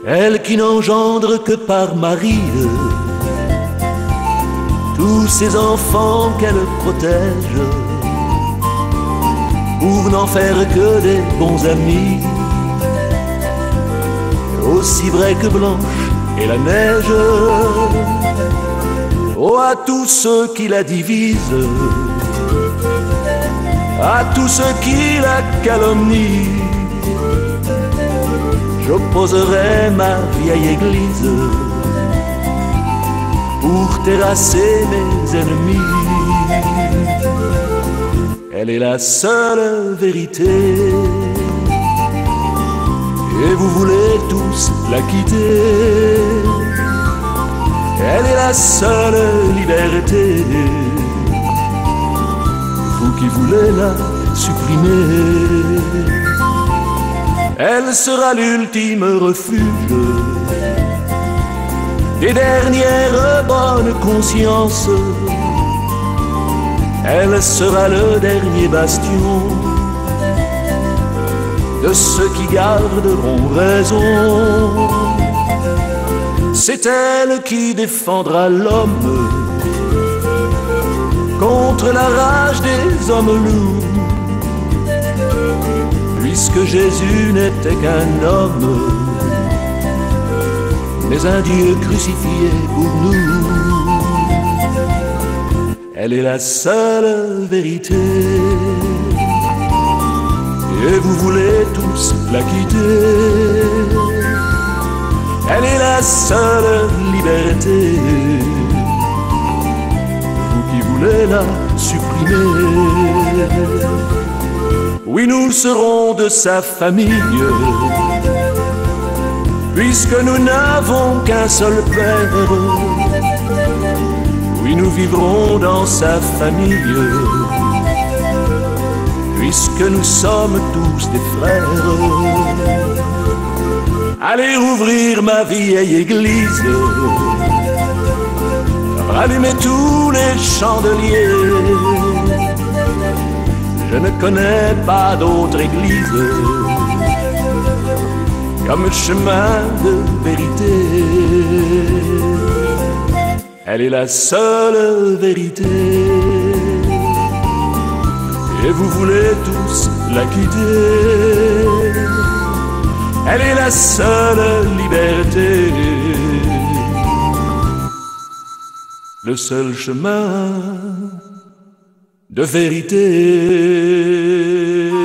elle qui n'engendre que par Marie tous ces enfants qu'elle protège, pour n'en faire que des bons amis, aussi vrai que Blanche et la neige. Oh, à tous ceux qui la divisent, à tous ceux qui la calomnient, j'opposerai ma vieille église pour terrasser mes ennemis. Elle est la seule vérité, et vous voulez tous la quitter. Elle est la seule liberté, vous qui voulez la supprimer. Elle sera l'ultime refuge des dernières bonnes consciences. Elle sera le dernier bastion de ceux qui garderont raison. C'est elle qui défendra l'homme contre la rage des hommes loups, puisque Jésus n'était qu'un homme, mais un Dieu crucifié pour nous. Elle est la seule vérité, et vous voulez tous la quitter. Elle est la seule liberté, vous qui voulez la supprimer. Oui, nous serons de sa famille, puisque nous n'avons qu'un seul Père. Oui, nous vivrons dans sa famille, puisque nous sommes tous des frères. Allez ouvrir ma vieille église, rallumez tous les chandeliers. Je ne connais pas d'autre église comme chemin de vérité. Elle est la seule vérité, et vous voulez tous la quitter. Elle est la seule liberté, le seul chemin de vérité.